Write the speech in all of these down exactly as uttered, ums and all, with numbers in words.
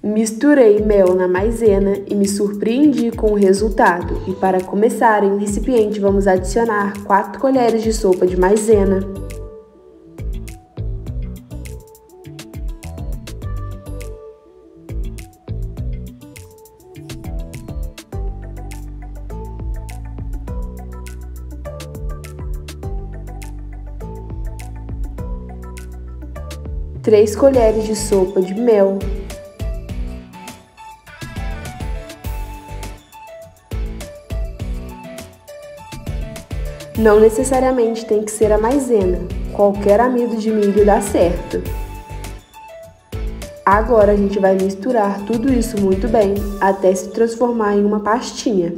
Misturei mel na maisena e me surpreendi com o resultado. E para começar, em um recipiente vamos adicionar quatro colheres de sopa de maisena, três colheres de sopa de mel, não necessariamente tem que ser a maisena, qualquer amido de milho dá certo. Agora a gente vai misturar tudo isso muito bem até se transformar em uma pastinha.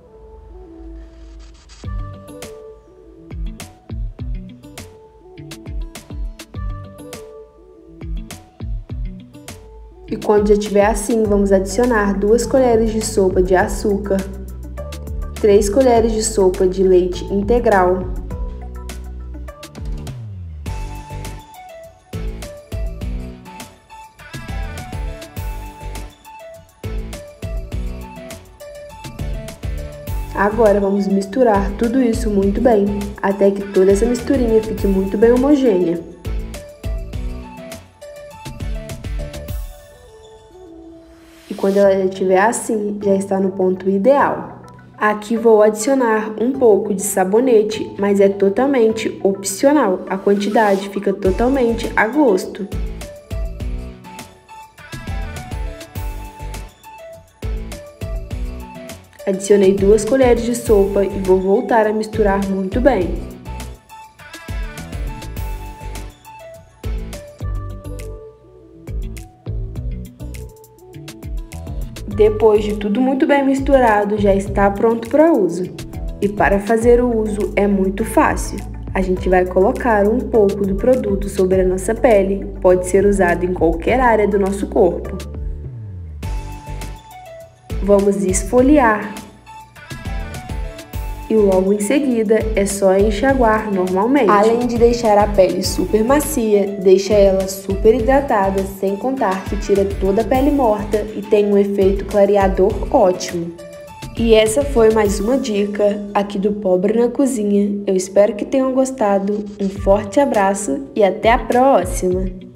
E quando já estiver assim, vamos adicionar duas colheres de sopa de açúcar, três colheres de sopa de leite integral, agora vamos misturar tudo isso muito bem, até que toda essa misturinha fique muito bem homogênea. E quando ela já estiver assim, já está no ponto ideal. Aqui vou adicionar um pouco de sabonete, mas é totalmente opcional. A quantidade fica totalmente a gosto. Adicionei duas colheres de sopa e vou voltar a misturar muito bem. Depois de tudo muito bem misturado, já está pronto para uso. E para fazer o uso é muito fácil. A gente vai colocar um pouco do produto sobre a nossa pele, pode ser usado em qualquer área do nosso corpo. Vamos esfoliar. E logo em seguida é só enxaguar normalmente. Além de deixar a pele super macia, deixa ela super hidratada, sem contar que tira toda a pele morta e tem um efeito clareador ótimo. E essa foi mais uma dica aqui do Pobre na Cozinha. Eu espero que tenham gostado. Um forte abraço e até a próxima!